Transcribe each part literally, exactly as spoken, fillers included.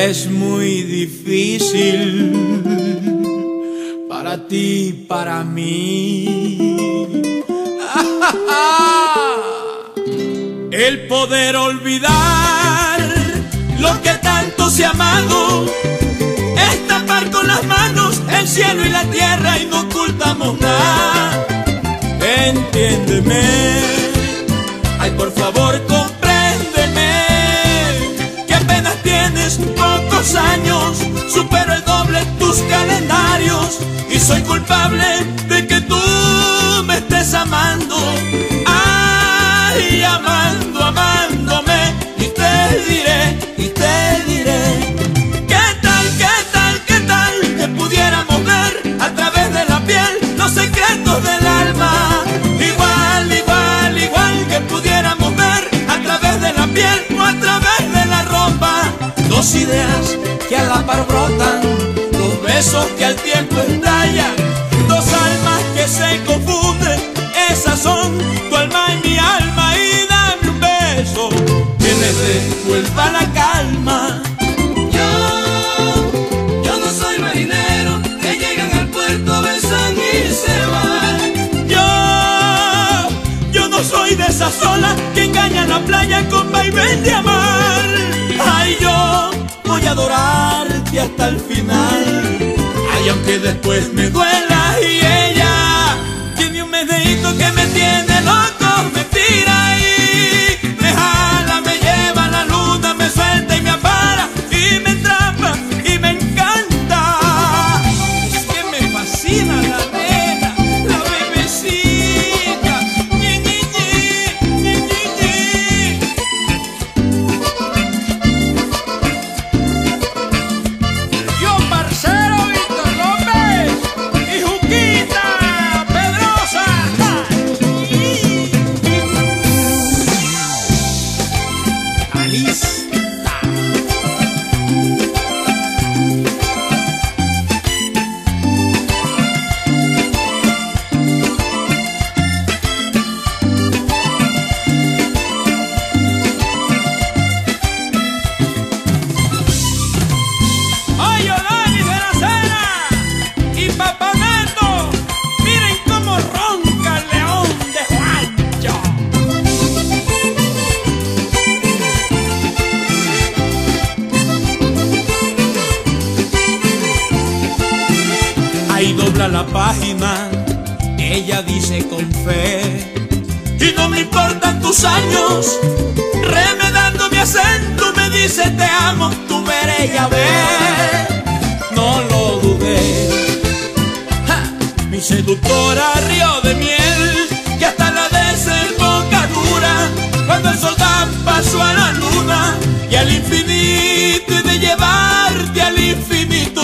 es muy difícil para ti, para mí, el poder olvidar lo que tanto se ha amado, es tapar con las manos el cielo y la tierra y no ocultamos nada. Entiéndeme, ay, por favor compréndeme, que apenas tienes pocos años, supero el doble tus calendarios y soy culpable de que tú me estés amando. Ay, amando, amándome, y te diré, y te diré, ¿qué tal, qué tal, qué tal que pudiéramos ver a través de la piel los secretos del alma? Igual, igual, igual que pudiéramos ver a través de la piel o a través de la ropa. Dos ideas que a la par brotan, dos besos que al tiempo estallan, dos almas que se confunden, esas son tu alma y mi alma. Y dame un beso que les devuelva la calma. Yo, yo no soy marinero que llegan al puerto, besan y se van. Yo, yo no soy de esas olas que engañan la playa con vaivén de amar. Ay, yo voy a adorarte hasta el final. Ay, aunque después me duela. Y ella tiene un medito que me tiene loco, me tira y me jala, me lleva a la luna, me suelta y me apara y me atrapa y me encanta. Es que me fascina la nena, la bebecita. Ñi, ñi, ñi, ñi, ñi, ñi. Yo, parcero Víctor López y Juquita Pedrosa. Alista. Ay, Olanis de la Cena y Papá Neto, miren cómo ronca el león de Juancho. Ahí dobla la página, ella dice con fe, y no me importan tus años, remedando mi acento me dice te amo, tú veré y a ver, no lo dudé. Ja, mi seductora río de miel, que hasta la desembocadura, cuando el sol da paso a la luna y al infinito, y de llevarte al infinito.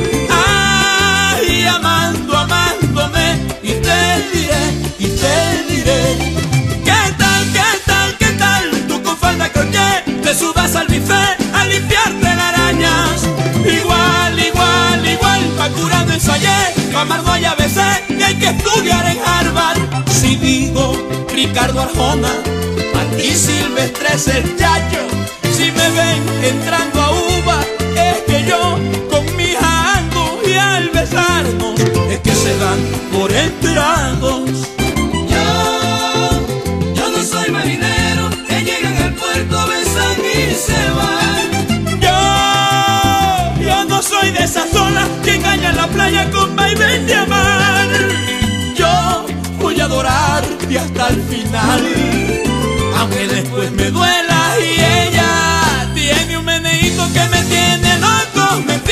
Ay, amando, amándome, y te diré, y te diré, ¿qué tal, qué tal, qué tal? Tú con falda crochet te subas al buffet a limpiarte las arañas. Igual, igual, igual, pa' curando ensayé, pa' amar no hay A B C y hay que estudiar en Harvard. Si digo Ricardo Arjona, a ti Silvestre es el chacho. Si me ven entrando a uva, es que yo con mi hija ando, y al besarnos es que se dan por enterados. Yo, yo no soy marinero que llegan al puerto, besan y se van. Yo, yo no soy de esas olas que engañan la playa con vaivén de amar. Yo voy a adorarte hasta el final, aunque después me duela. Y ella tiene un meneíto que me tiene loco, me